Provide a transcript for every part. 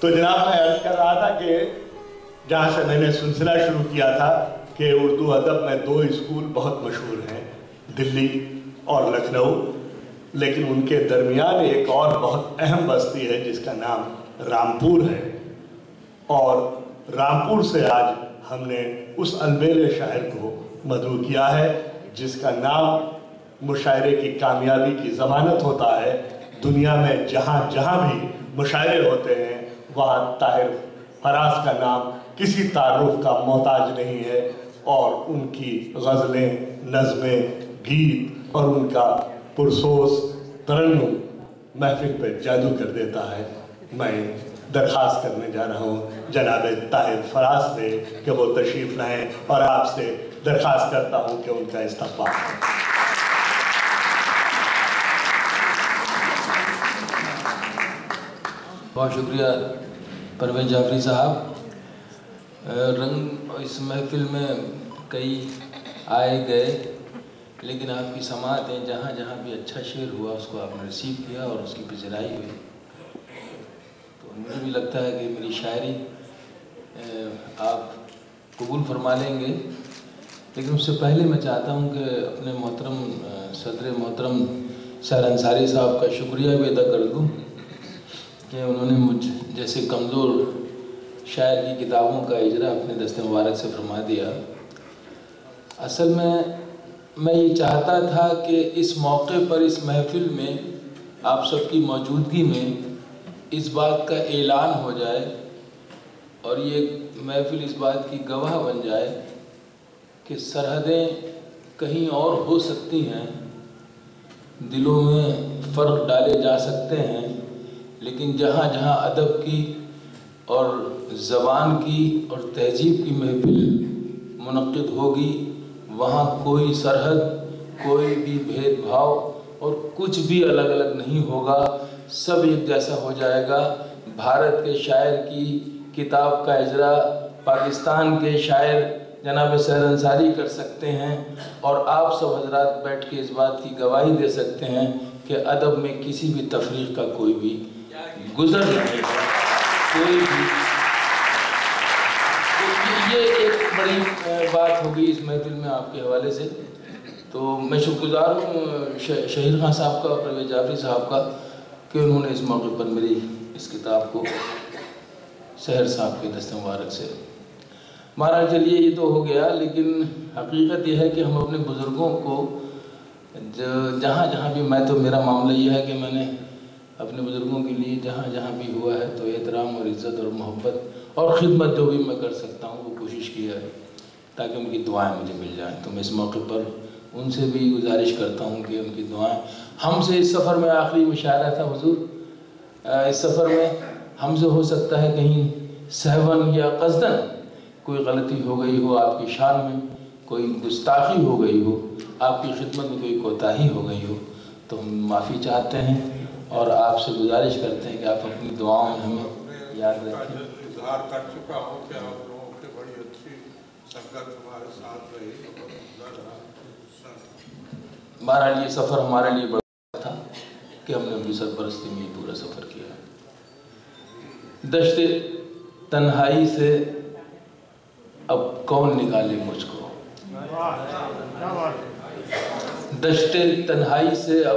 تو جناب میں عرض کر رہا تھا کہ جہاں سے میں نے سلسلہ شروع کیا تھا کہ اردو ادب میں 2 اسکول بہت مشہور ہیں، دلی اور لکھنؤ، لیکن ان کے درمیان ایک اور بہت اہم بستی ہے جس کا نام رامپور ہے، اور رامپور سے آج ہم نے اس البیل شاعر کو مدعو کیا ہے جس کا نام مشاعرے کی کامیابی کی ضمانت ہوتا ہے۔ دنیا میں جہاں جہاں بھی مشاعرے ہوتے ہیں وہاں طاہر فراز کا نام کسی تعارف کا محتاج نہیں ہے، اور ان کی غزلیں، نظمیں، گیت اور ان کا پرسوز ترنم محفل پہ جادو کر دیتا ہے۔ میں درخواست کرنے جا رہا ہوں جناب طاہر فراز سے کہ وہ تشریف لائیں، اور آپ سے درخواست کرتا ہوں کہ ان کا استقبال کریں۔ بہت شکریہ پرویز جعفری صاحب۔ رنگ اس محفل میں کئی آئے گئے، لیکن آپ کی سماعتیں جہاں جہاں بھی اچھا شعر ہوا اس کو آپ نے ریسیو کیا اور اس کی پذیرائی ہوئی، تو مجھے بھی لگتا ہے کہ میری شاعری آپ قبول فرما لیں گے۔ لیکن اس سے پہلے میں چاہتا ہوں کہ اپنے محترم صدر محترم سحر انصاری صاحب کا شکریہ بھی ادا کر دوں کہ انہوں نے مجھ جیسے کمزور شاعر کی کتابوں کا اجرا اپنے دست مبارک سے فرما دیا۔ اصل میں یہ چاہتا تھا کہ اس موقع پر اس محفل میں آپ سب کی موجودگی میں اس بات کا اعلان ہو جائے اور یہ محفل اس بات کی گواہ بن جائے کہ سرحدیں کہیں اور ہو سکتی ہیں، دلوں میں فرق ڈالے جا سکتے ہیں، لیکن جہاں جہاں ادب کی اور زبان کی اور تہذیب کی محفل منعقد ہوگی وہاں کوئی سرحد، کوئی بھی بھید بھاؤ اور کچھ بھی الگ الگ نہیں ہوگا، سب ایک جیسا ہو جائے گا۔ بھارت کے شاعر کی کتاب کا اجرا پاکستان کے شاعر جناب سحر انصاری کر سکتے ہیں، اور آپ سب حضرات بیٹھ کے اس بات کی گواہی دے سکتے ہیں کہ ادب میں کسی بھی تفریق کا کوئی بھی گزر نہیں ہے، کوئی بھی۔ تو یہ ایک بڑی بات ہوگی اس محفل میں آپ کے حوالے سے۔ تو میں شکر گزار ہوں شہیر خان صاحب کا، پرویز جعفری صاحب کا، کہ انہوں نے اس موقع پر میری اس کتاب کو سحر صاحب کے دست مبارک سے۔ مہاراج چلیے یہ تو ہو گیا، لیکن حقیقت یہ ہے کہ ہم اپنے بزرگوں کو جہاں جہاں بھی، میں تو میرا معاملہ یہ ہے کہ میں نے اپنے بزرگوں کے لیے جہاں جہاں بھی ہوا ہے تو احترام اور عزت اور محبت اور خدمت جو بھی میں کر سکتا ہوں وہ کوشش کی ہے تاکہ ان کی دعائیں مجھے مل جائیں۔ تو میں اس موقع پر ان سے بھی گزارش کرتا ہوں کہ ان کی دعائیں ہم سے، اس سفر میں آخری مشاعرہ تھا حضور، اس سفر میں ہم سے ہو سکتا ہے کہیں سہون یا قصدن کوئی غلطی ہو گئی ہو آپ کی شان میں، کوئی گستاخی ہو گئی ہو، آپ کی خدمت میں کوئی کوتاہی ہو گئی ہو، تو ہم معافی چاہتے ہیں اور آپ سے گزارش کرتے ہیں کہ آپ اپنی دعاؤں میں ہمیں یاد رکھیں۔ اظہار کر چکا ہوں کہ آپ لوگوں کی بڑی اچھی سنگت ہمارے ساتھ رہی۔ بہرحال یہ سفر ہمارے لیے بڑا تھا کہ ہم نے ان کی سرپرستی میں یہ پورا سفر کیا۔ دشت تنہائی سے اب کون نکالے مجھ کو، دشت تنہائی سے اب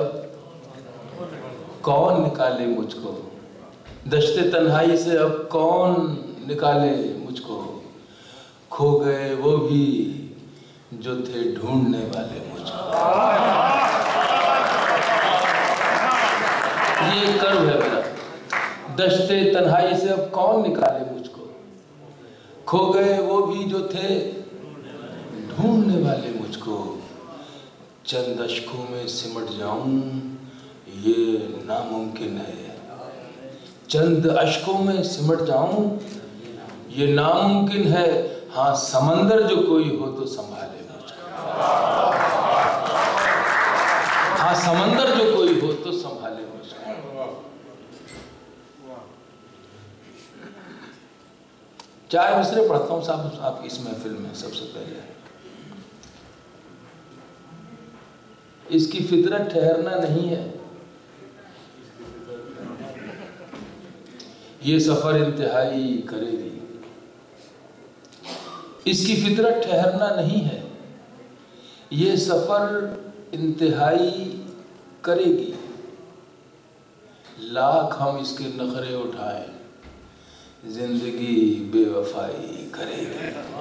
کون نکالے مجھ کو، دشت تنہائی سے اب کون نکالے مجھ کو، کھو گئے وہ بھی جو تھے ڈھونڈنے والے مجھ کو۔ یہ کرو ہے میرا، دشت تنہائی سے اب کون نکالے مجھ کو، کھو گئے وہ بھی جو تھے ڈھونڈنے والے مجھ کو، چند اشکوں میں سمٹ جاؤں یہ ناممکن ہے، چند اشکوں میں سمٹ جاؤں یہ ناممکن ہے، ہاں سمندر جو کوئی ہو تو سنبھالے مجھ کو، ہاں سمندر جو کوئی ہو تو سنبھالے مجھ کو۔ 4 مصرے پڑھتا ہوں صاحب آپ کی اس محفل میں۔ سب سے پہلے اس کی فطرت ٹھہرنا نہیں ہے، یہ سفر انتہائی کرے گی، اس کی فطرت ٹھہرنا نہیں ہے، یہ سفر انتہائی کرے گی، لاکھ ہم اس کے نخرے اٹھائیں، زندگی بے وفائی کرے گی۔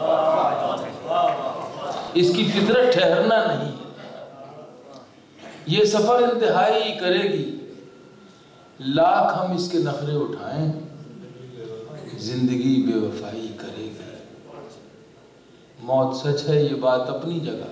اس کی فطرت ٹھہرنا نہیں ہے، یہ سفر انتہائی کرے گی، لاکھ ہم اس کے نخرے اٹھائیں، زندگی بے وفائی کرے گی۔ موت سچ ہے یہ بات اپنی جگہ،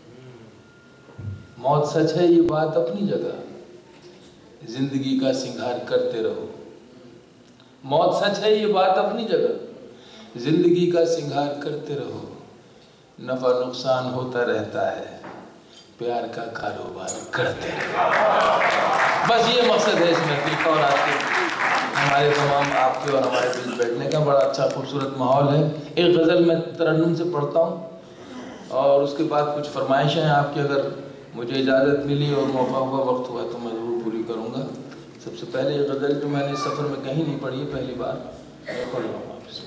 موت سچ ہے یہ بات اپنی جگہ، زندگی کا سنگھار کرتے رہو۔ موت سچ ہے یہ بات اپنی جگہ، زندگی کا سنگھار کرتے رہو، نفع نقصان ہوتا رہتا ہے، پیار کا کاروبار کرتے رہو۔ بس یہ مقصد ہے اس محفل کا، اور آج کے ہمارے تمام آپ کے اور ہمارے بیچ بیٹھنے کا بڑا اچھا خوبصورت ماحول ہے۔ ایک غزل میں ترنم سے پڑھتا ہوں اور اس کے بعد کچھ فرمائشیں ہیں آپ کی، اگر مجھے اجازت ملی اور موقع ہوا، وقت ہوا تو میں ضرور پوری کروں گا۔ سب سے پہلے یہ غزل جو میں نے اس سفر میں کہیں نہیں پڑھی ہے، پہلی بار میں پڑھ رہا ہوں، آپ سے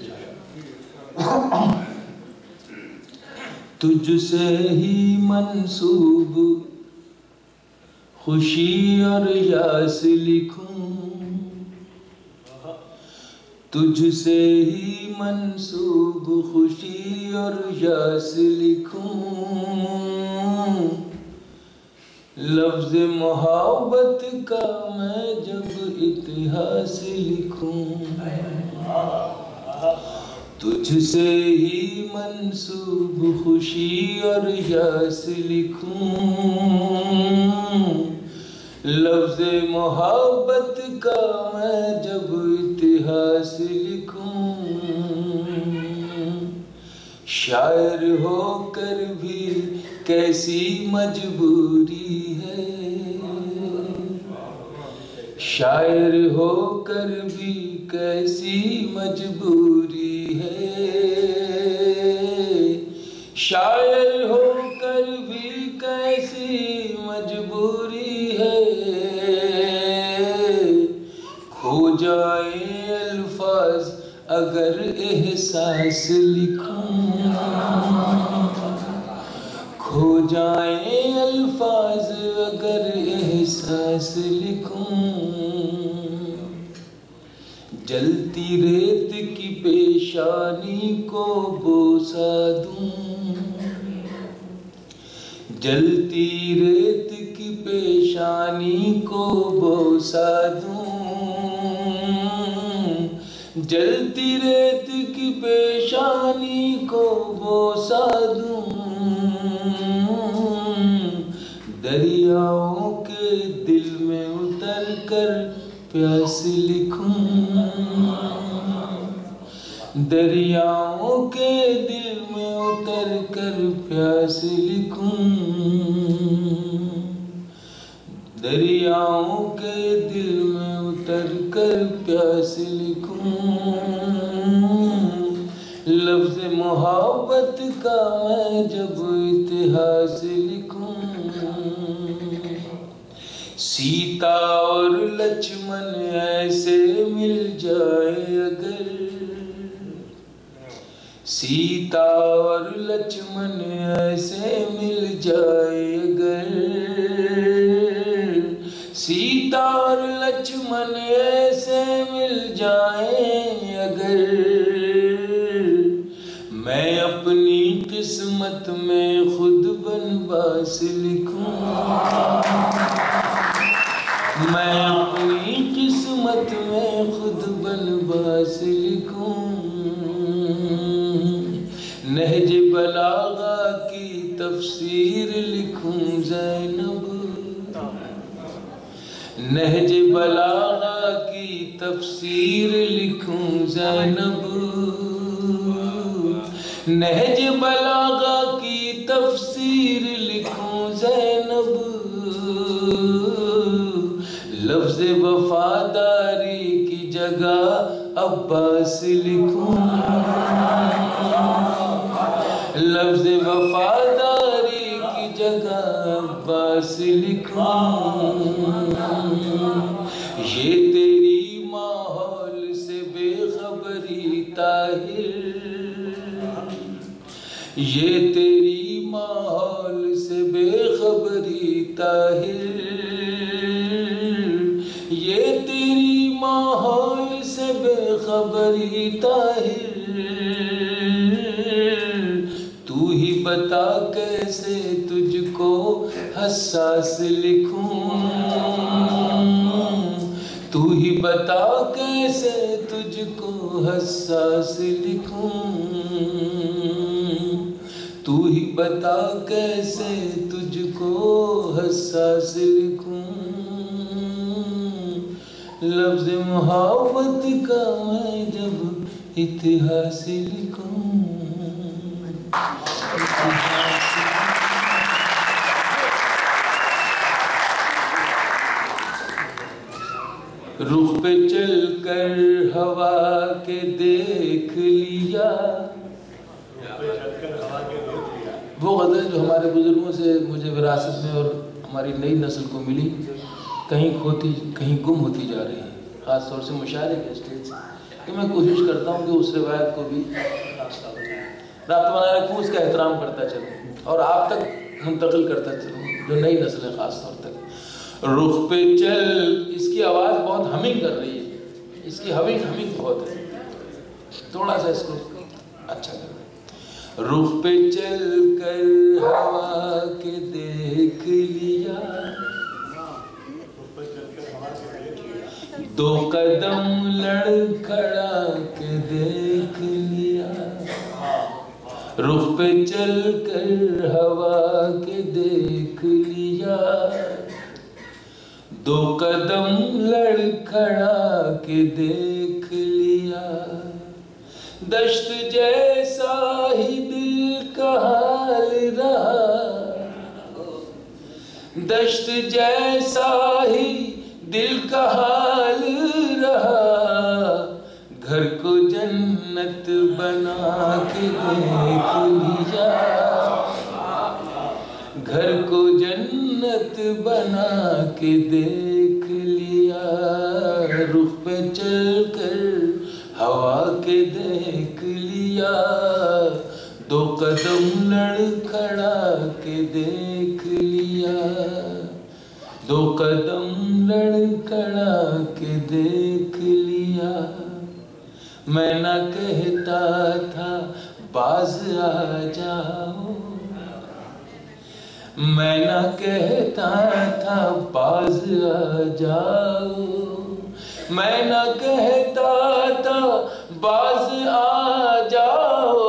تجھ سے ہی منسوب خوشی اور یاس لکھوں، تجھ سے ہی منسوب خوشی اور یاس لکھوں، لفظ محبت کا میں جب اتہاس لکھوں، تجھ سے ہی منسوب خوشی اور یاس لکھوں، لفظ محبت کا میں جب اتہاس لکھوں، شاعر ہو کر بھی کیسی مجبوری ہے، شاعر ہو کر بھی کیسی مجبوری ہے، شاعر ہو کر بھی کیسی مجبوری ہے، کھو جائیں الفاظ اگر احساس لکھوں، کھو جائیں الفاظ اگر احساس لکھوں، جلتی ریت کی پیشانی کو بوسہ دوں، جلتی ریت کی پیشانی کو بوسہ دوں، جلتی ریت کی پیشانی کو بوسہ دوں، دریاؤں کے دل میں اتر کر پیاس لکھوں، دریاؤں کے دل میں اتر کر پیاس لکھوں، دریاؤں کے دل میں اتر کر پیاس لکھوں، لفظ محبت کا میں جب اتہاس لکھوں، سیتا اور لچمن ایسے مل جائے اگر، سیتا اور لچمن ایسے مل جائے اگر، سیتا اور لچمن ایسے مل جائیں اگر، میں اپنی قسمت میں خود بنواس لکھوں، میں اپنی قسمت میں خود بنواس لکھوں، نہج بلاغہ کی تفسیر لکھوں زینب، نہج بلاغہ کی تفسیر لکھوں زینب، نہج بلاغہ کی تفسیر لکھوں زینب، لفظ وفاداری کی جگہ عباس لکھوں، لفظ وفاداری کی جگہ عباس لکھوں، یہ تیری ماحول سے یہ تیری ماحول سے بے خبری طاہر، یہ تیری ماحول سے بے خبری طاہر، تو ہی بتا کیسے تجھ کو حساس لکھوں، تو ہی بتا کیسے تجھ کو حساس لکھوں، تو ہی بتا کیسے تجھ کو حساس لکھوں، لفظ محبت کا میں جب اتہاس لکھوں۔ رخ پہ چل کر ہوا کے دیکھ لیا، وہ غزل جو ہمارے بزرگوں سے مجھے وراثت میں اور ہماری نئی نسل کو ملی، کہیں کھوتی کہیں گم ہوتی جا رہی ہے، خاص طور سے مشاعرے کے اسٹیج سے، تو میں کوشش کرتا ہوں کہ اس روایت کو بھی رابطہ بنائے رکھوں، اس کا احترام کرتا چلوں اور آپ تک منتقل کرتا چلوں، جو نئی نسل ہے خاص طور تک۔ رخ پہ چل، اس کی آواز بہت ہمنگ کر رہی ہے، اس کی ہمنگ بہت ہے، تھوڑا سا اس کو اچھا کر دیں۔ رخ پہ چل کر ہوا کے دیکھ لیا، دو قدم لڑکھڑا کے دیکھ لیا، رخ پہ چل کر ہوا کے دیکھ لیا، دو قدم لڑکھڑا کے دیکھ لیا، دشت جیسا ہی دل کا حال رہا، دشت جیسا ہی دل کا حال رہا، گھر کو جنت بنا کے دیکھ لیا، گھر کو جنت بنا کے دیکھ لیا، رخ پہ چل کر ہوا کے دیکھ لیا، دو قدم لڑکھڑا کے دیکھ لیا، دو قدم لڑکھڑا کے دیکھ لیا، میں نہ کہتا تھا باز آ جاؤ، میں نہ کہتا تھا باز آ جاؤ، میں نہ کہتا تھا باز آ جاؤ،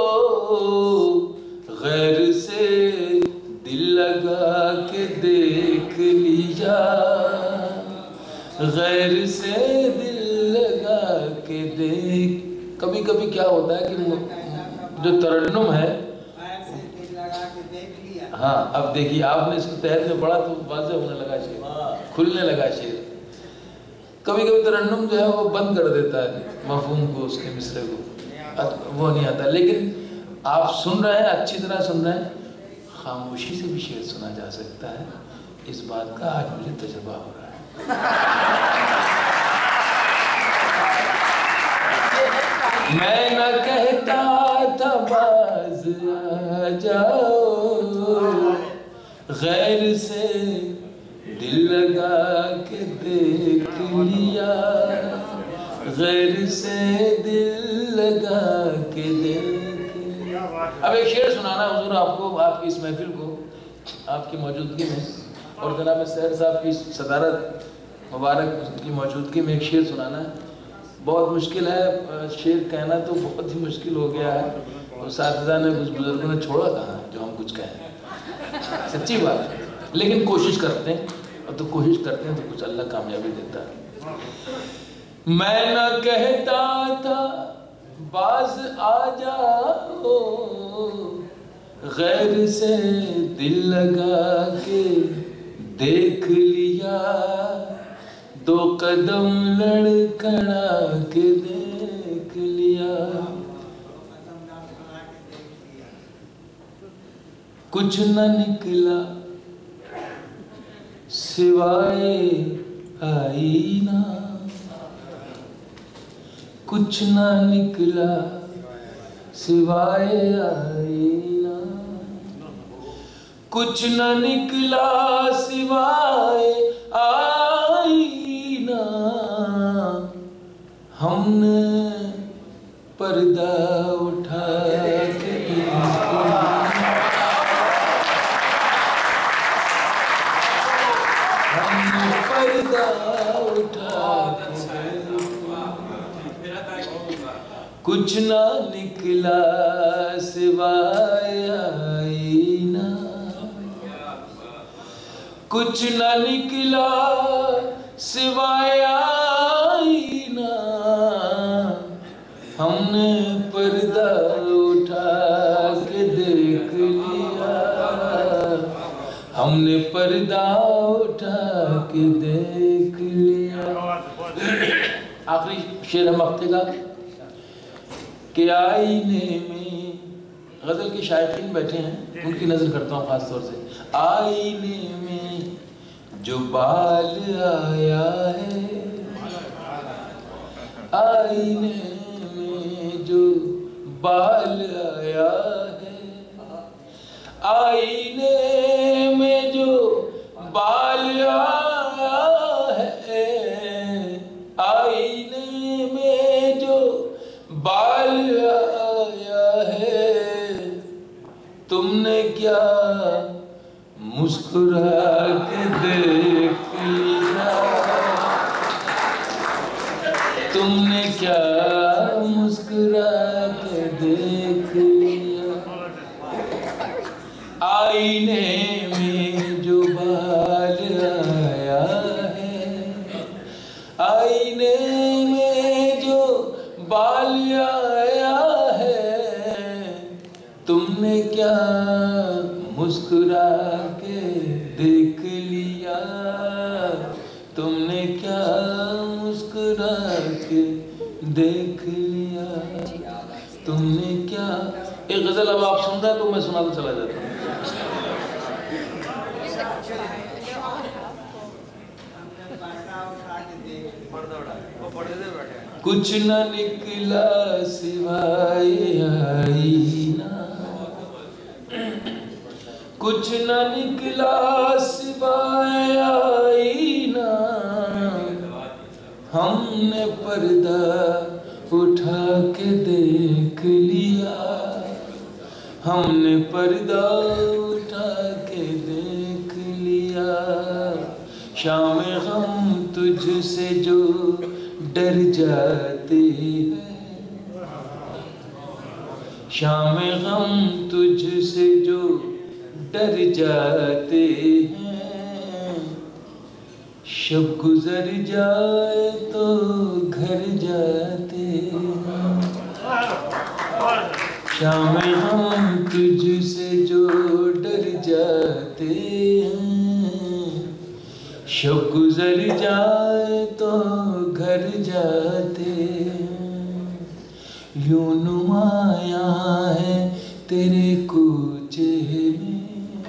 غیر سے دل لگا کے دیکھ لیا، غیر سے دل لگا کے دیکھ۔ کبھی کبھی کیا ہوتا ہے کہ جو ترنم ہے، ہاں اب دیکھیے آپ نے اس کو تحت میں پڑھا تو واضح ہونے لگا شعر، کھلنے لگا شعر۔ کبھی کبھی ترنم جو ہے وہ بند کر دیتا ہے مفہوم کو، اس کے مصرے کو، وہ نہیں آتا، لیکن آپ سن رہے ہیں، اچھی طرح سن رہے ہیں، خاموشی سے بھی شعر سنا جا سکتا ہے، اس بات کا آج مجھے تجربہ ہو رہا ہے۔ میں نہ کہتا تھا باز آ جاؤ، غیر سے دل لگا کے دیکھ لیا، غیر سے دل لگا کے دیکھ لیا۔ اب ایک شعر سنانا حضور آپ کو، آپ کی اس محفل کو، آپ کی موجودگی میں، اور جناب سحر صاحب کی صدارت مبارک کی موجودگی میں ایک شعر سنانا ہے۔ بہت مشکل ہے، شعر کہنا تو بہت ہی مشکل ہو گیا ہے، اساتذہ نے کچھ بزرگوں نے چھوڑا کہاں جو ہم کچھ کہیں، سچی بات ہے، لیکن کوشش کرتے ہیں، اور تو کوشش کرتے ہیں تو کچھ اللہ کامیابی دیتا ہے۔ میں نہ کہتا تھا باز آ جاؤ، غیر سے دل لگا کے دیکھ لیا، دو قدم لڑکھڑا کے دیکھ لیا، کچھ نہ نکلا سوائے آئینہ، کچھ نہ نکلا سوائے آئینہ، کچھ نہ نکلا سوائے آئینہ، ہم نے پردہ اٹھا کے کچھ نہ نکلا سوائے آئینہ، کچھ نہ نکلا سوائے آئینہ، ہم نے پردہ اٹھا کے دیکھ لیا، ہم نے پردہ اٹھا کے دیکھ لیا۔ آخری شعر ہے مقطع کا کہ آئینے میں، غزل کے شائقین بیٹھے ہیں ان کی نظر کرتا ہوں خاص طور سے، آئینے میں جو بال آیا ہے، آئینے میں جو بال آیا ہے، آئینے میں جو بال آیا ہے، آئینے میں جو بال آیا ہے، تم نے کیا مسکرا کے دیکھ لیا، تم نے کیا مسکرا کے دیکھ لیا، آئینے میں جو بال آیا ہے، آئینے میں جو بال آیا ہے، تم نے کیا مسکرا کے دیکھ لیا، تم نے کیا مسکرا کے دیکھ لیا، تم نے کیا۔ ایک غزل اب آپ سنتا ہے تو میں سنا تو چلا جاتا ہوں۔ کچھ نہ نکلا سوائے آئینہ، کچھ نہ نکلا سوائے آئینہ، ہم نے پردہ اٹھا کے دیکھ لیا، ہم نے پردہ اٹھا کے دیکھ لیا، شام غم تجھ سے جو ڈر جاتے ہیں، شام غم تجھ سے جو ڈر جاتے ہیں، شب گزر جائے تو گھر جاتے ہیں، شام غم تجھ سے جو ڈر جاتے ہیں، شب گزر جائے تو گھر جاتے ہیں، یوں نمایاں ہے تیرے کوچے میں،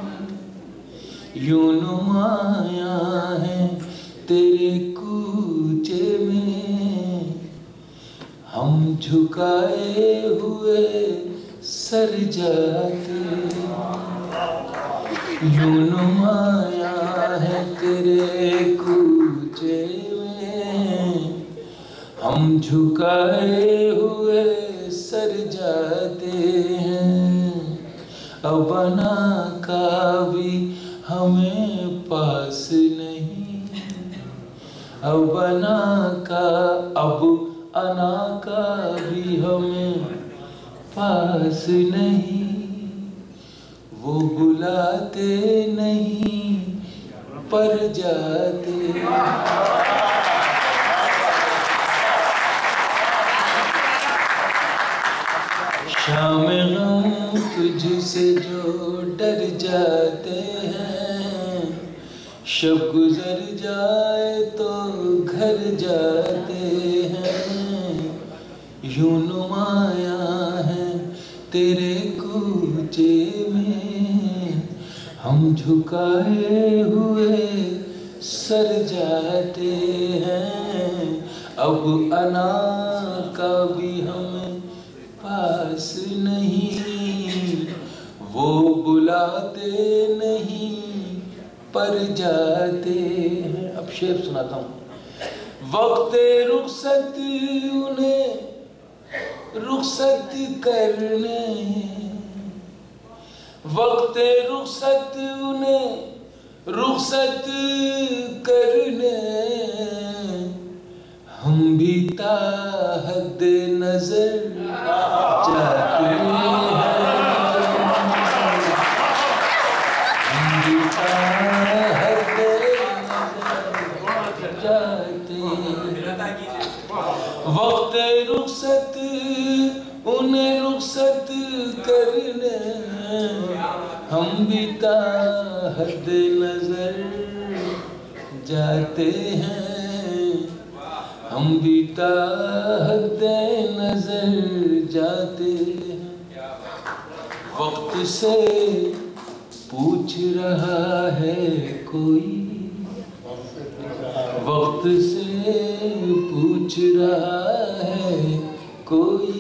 یوں نمایاں ہے تیرے کوچے میں، ہم جھکائے ہوئے سر جاتے ہیں، یوں نمایاں ہے تیرے کوچے میں، ہم جھکائے ہوئے سر جاتے ہیں، اب انا کا بھی ہمیں پاس نہیں، اب انا کا بھی ہمیں پاس نہیں، وہ بلاتے نہیں پر جاتے، شام غم تجھ سے جو ڈر جاتے ہیں، شب گزر جائے تو گھر جاتے ہیں، یوں نمایاں ہے تیرے کوچے میں، ہم جھکائے ہوئے سر جاتے ہیں، اب انا کا بھی ہمیں پاس نہیں، وہ بلا آتے نہیں پر جاتے ہیں. اب شعر سناتا ہوں. وقت رخصت انہیں رخصت کرنے, وقت رخصت انہیں رخصت کرنے, ہم بھی تا حد نظر جاتے ہیں, ہم بھی تا حد نظر جاتے ہیں. وقت رخصت انہیں رخصت کرنے, ہم بھی تا حد نظر جاتے ہیں, ہم بھی تا حد نظر جاتے ہیں. وقت سے پوچھ رہا ہے کوئی, وقت سے پوچھ رہا ہے کوئی.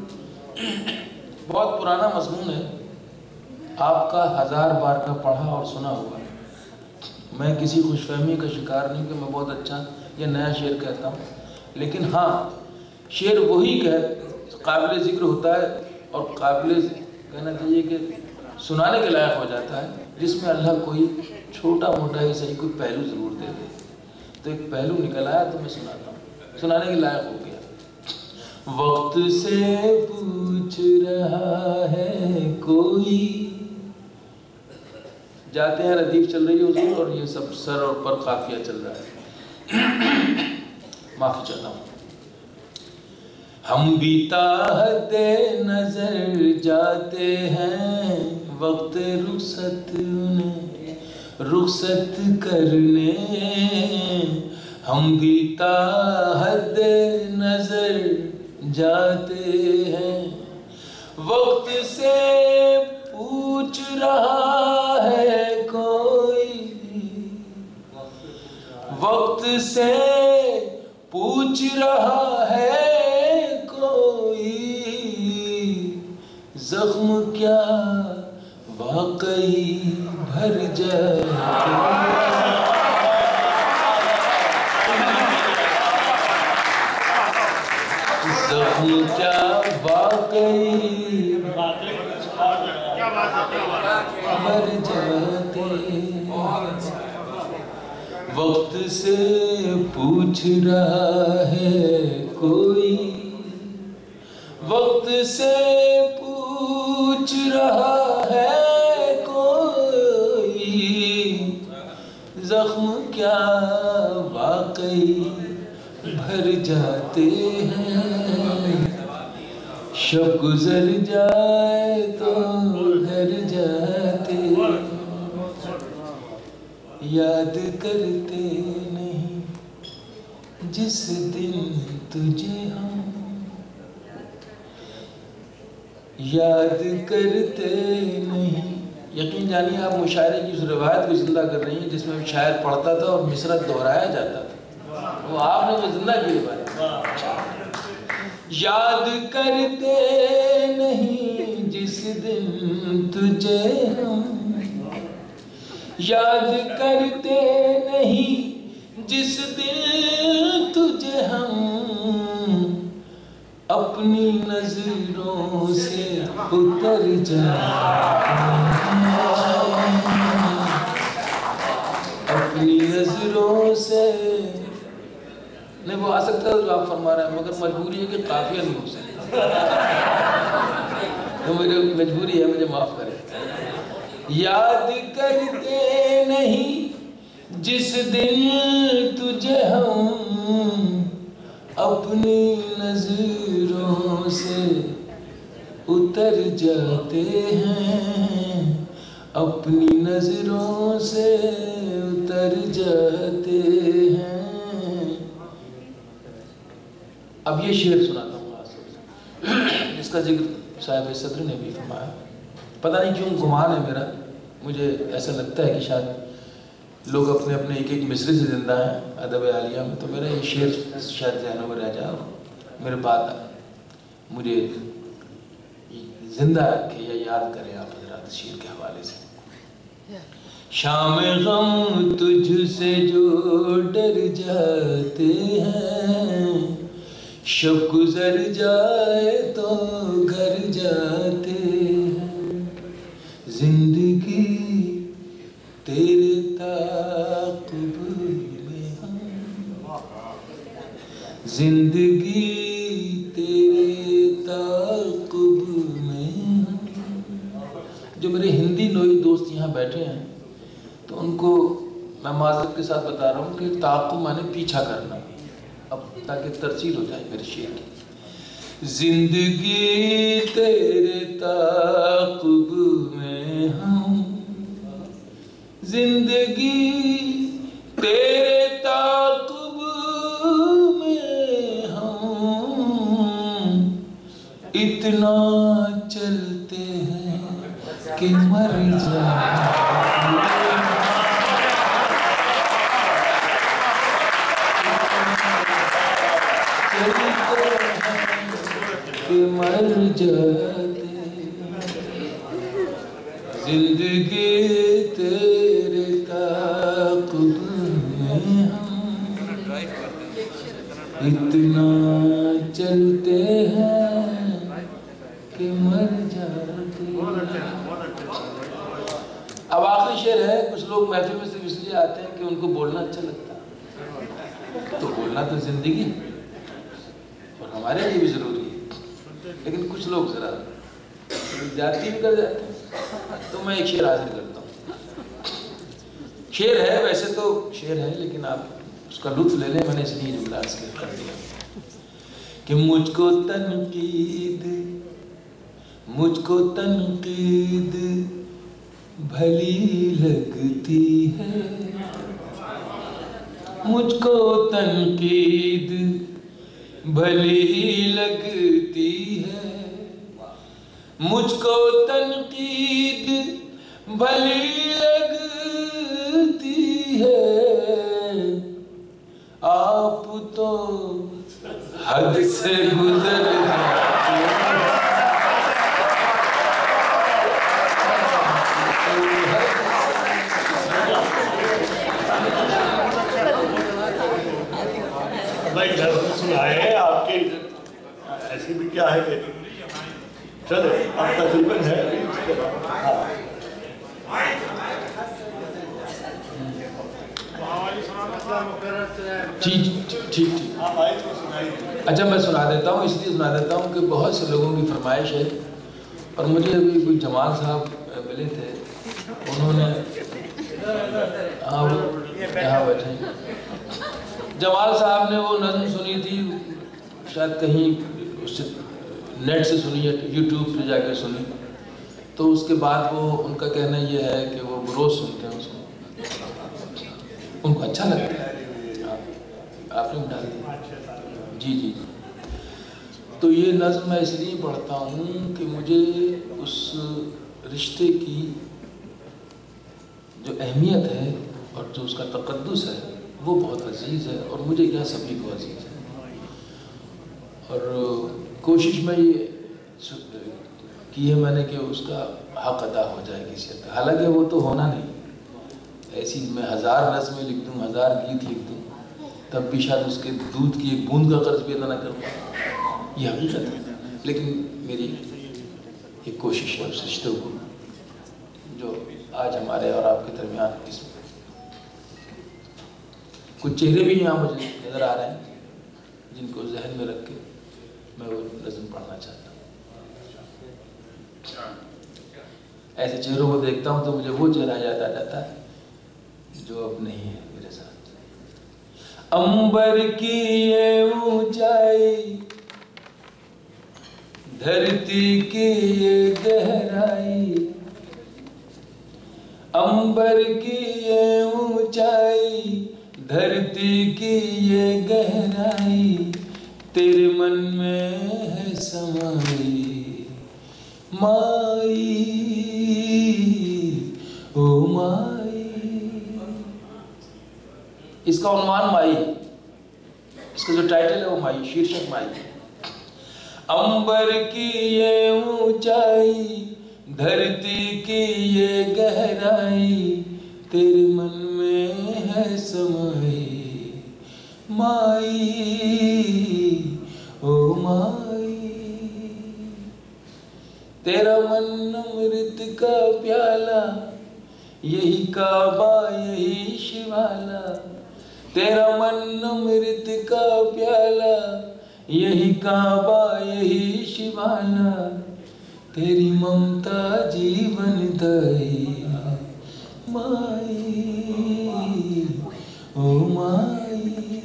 بہت پرانا مضمون ہے, آپ کا 1000 بار کا پڑھا اور سنا ہوا ہے. میں کسی خوش فہمی کا شکار نہیں کہ میں بہت اچھا یا نیا شعر کہتا ہوں, لیکن ہاں شعر وہی قابل ذکر ہوتا ہے اور قابل کہنا چاہیے کہ سنانے کے لائق ہو جاتا ہے جس میں اللہ کوئی چھوٹا موٹا ہی صحیح کوئی پہلو ضرور دے دے. تو ایک پہلو نکل آیا تو میں سناتا ہوں, سنانے کے لائق ہو گیا. وقت سے پوچھ رہا ہے کوئی, جاتے ہیں ردیف چل رہی ہے حضور اور یہ سب سر اور پر قافیہ چل رہا ہے, معافی چاہتا ہوں. ہم بھی تا حد نظر جاتے ہیں, وقت رخصت انہیں رخصت کرنے, ہم بھی تا حد نظر جاتے ہیں. وقت سے پوچھ رہا ہے کوئی, وقت سے پوچھ رہا ہے کوئی, زخم کیا واقعی بھر جاتے ہیں. زخم کیا واقعی بھر جاتے. وقت سے پوچھ رہا ہے کوئی, وقت سے پوچھ رہا ہے کوئی, زخم کیا واقعی بھر جاتے ہیں. شب گزر جائے تو گھر جاتے, یاد کرتے نہیں جس دن تجھے ہم, یاد کرتے نہیں. یقین جانیے آپ مشاعرے کی اس روایت کو زندہ کر رہی ہیں جس میں شاعر پڑھتا تھا اور مصرع دہرایا جاتا تھا, وہ آپ نے وہ زندہ کی روایت. یاد کرتے نہیں جس دن تجھے ہم, یاد کرتے نہیں جس دن تجھے ہم, اپنی نظروں سے اتر جاتے ہیں, اپنی نظروں سے. نہیں وہ آ سکتا ہے جو آپ فرما رہے ہیں, مگر مجبوری ہے کہ قافیہ نہیں ہو سکتا, تو میری مجبوری ہے, مجھے معاف کریں. یاد کرتے نہیں جس دن تجھے ہم, اپنی نظروں سے اتر جاتے ہیں, اپنی نظروں سے اتر جاتے ہیں. اب یہ شعر سناتا ہوں خاص طور سے جس کا ذکر صاحب صدر نے بھی فرمایا. پتہ نہیں کیوں گمان ہے میرا, مجھے ایسا لگتا ہے کہ شاید لوگ اپنے اپنے ایک ایک مصرے سے زندہ ہیں ادب عالیہ میں, تو میرا یہ شعر شاید ذہنوں میں رہ جائے اور میرے بات مجھے زندہ رکھے یا یاد کریں آپ حضرات شعر کے حوالے سے. شام غم تجھ سے جو ڈر جاتے ہیں، شب گزر جائے تو گھر جاتے ہیں، زندگی تیرے تعاقب میں ہم، زندگی تیرے تعاقب میں ہم۔ جو میرے ہندی نوئی دوست یہاں بیٹھے ہیں تو ان کو میں معذرت کے ساتھ بتا رہا ہوں کہ تعاقب مانے پیچھا کرنا، اب تاکہ ترسیل ہو جائے میرے شعر کی۔ زندگی تیرے تعاقب میں ہم، زندگی تیرے تعاقب میں ہم، اتنا چلتے ہیں کہ مر جائیں، کہ مر جاتے، زندگی تیرے تعاقب میں ہم، اتنا چلتے ہیں کہ مر جاتے۔ اب آخری شعر ہے۔ کچھ لوگ محفل میں صرف اس لیے آتے ہیں کہ ان کو بولنا اچھا لگتا ہے، تو بولنا تو زندگی اور ہمارے لیے بھی ضروری ہے، لیکن کچھ لوگ ذرا زیادتی بھی کر جاتے ہیں، تو میں ایک شعر حاضر کرتا ہوں۔ شعر ہے، ویسے تو شعر ہے لیکن آپ اس کا لطف لے لیں، میں نے اس لیے جملہ کر دیا کہ مجھ کو تنقید بھلی لگتی ہے، مجھ کو تنقید بھلی لگتی ہے، مجھ کو تنقید بھلی لگتی ہے، آپ تو حد سے گزر جاتے ہیں، سنائے آپ کے ایسی بھی کیا ہے کہ چلے اب تقریباً ہے ٹھیک۔ اچھا میں سنا دیتا ہوں، اس لیے سنا دیتا ہوں کہ بہت سے لوگوں کی فرمائش ہے، اور مجھے ابھی کوئی جمال صاحب ملے تھے، انہوں نے ہاں وہ یہاں بیٹھے ہیں، جمال صاحب نے وہ نظم سنی تھی، شاید کہیں اس سے نیٹ سے سنی یا یوٹیوب پہ جا کے سنی، تو اس کے بعد وہ ان کا کہنا یہ ہے کہ وہ روز سنتے ہیں اس کو، ان کو اچھا لگتا ہے، آپ نے ڈال دیا جی۔ تو یہ نظم میں اس لیے پڑھتا ہوں کہ مجھے اس رشتے کی جو اہمیت ہے اور جو اس کا تقدس ہے وہ بہت عزیز ہے، اور مجھے کیا سبھی کو عزیز ہے، اور کوشش میں یہ کی ہے میں نے کہ اس کا حق ادا ہو جائے کسی حد تک، حالانکہ وہ تو ہونا نہیں، ایسی میں 1000 نظمیں لکھ دوں، 1000 گیت لکھ دوں، تب بھی شاید اس کے دودھ کی ایک بوند کا قرض بھی ادا نہ کر پاؤں، یہ حقیقت ہے، لیکن میری ایک کوشش ہے اس رشتے کو جو آج ہمارے اور آپ کے درمیان اس میں کچھ چہرے بھی یہاں مجھے نظر آ رہے ہیں جن کو ذہن میں رکھ کے میں وہ نظم پڑھنا چاہتا ہوں۔ ایسے چہروں کو دیکھتا ہوں تو مجھے وہ چہرہ یاد آ جاتا ہے جو اب نہیں ہے میرے ساتھ۔ عنبر کی یہ اونچائی، دھرتی کی یہ گہرائی، عنبر کی یہ اونچائی، دھرتی کی یہ گہرائی، تیرے من میں ہے سمائی، مائی او مائی۔ اس کا عنوان مائی ہے، اس کا جو ٹائٹل ہے وہ مائی، شیرشک مائی ہے۔ عنبر کی یہ اونچائی، धरती की ये गहराई तेरे मन में है समाई माई ओ माई। तेरा मन अमृत का प्याला यही काबा यही शिवाला। तेरा मन अमृत का प्याला यही काबा यही शिवाला। तेरी ममता जीवन दाई माई ओ माई।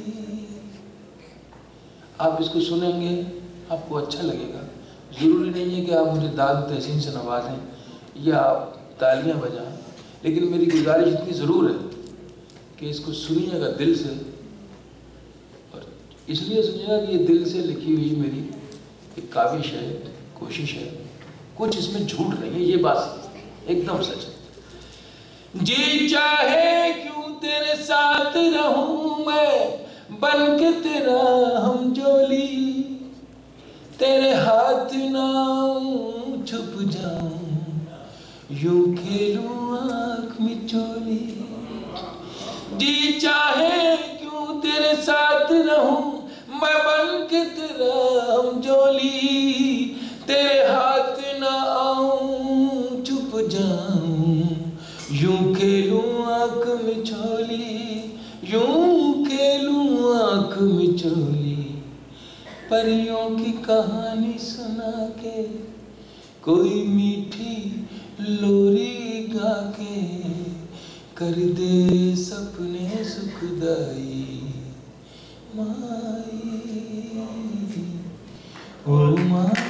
आप इसको सुनेंगे आपको अच्छा लगेगा। ज़रूरी नहीं है कि आप मुझे दाद तहसीन से नवाजें या आप तालियां बजाएं, लेकिन मेरी गुजारिश इतनी ज़रूर है कि इसको सुनिएगा दिल से। और इसलिए सुनिएगा कि ये दिल से लिखी हुई मेरी एक काविश है, कोशिश है, कुछ इसमें झूठ नहीं है, ये बात एकदम सच है। जी चाहे क्यों तेरे साथ रहूं मैं बन के तेरा हम जोली। तेरे हाथ ना छुप जाऊं यूं खेलूं आँख मिचोली। जी चाहे क्यों तेरे साथ रहूं मैं बन के तेरा हम जोली। तेरे हाथ ना आऊं चुप जाऊं यूं खेलूं आँख मिचोली यूं खेलूं आँख मिचोली। परियों की कहानी सुना के कोई मीठी लोरी गा के कर दे सपने सुखदाई माई ओ माई।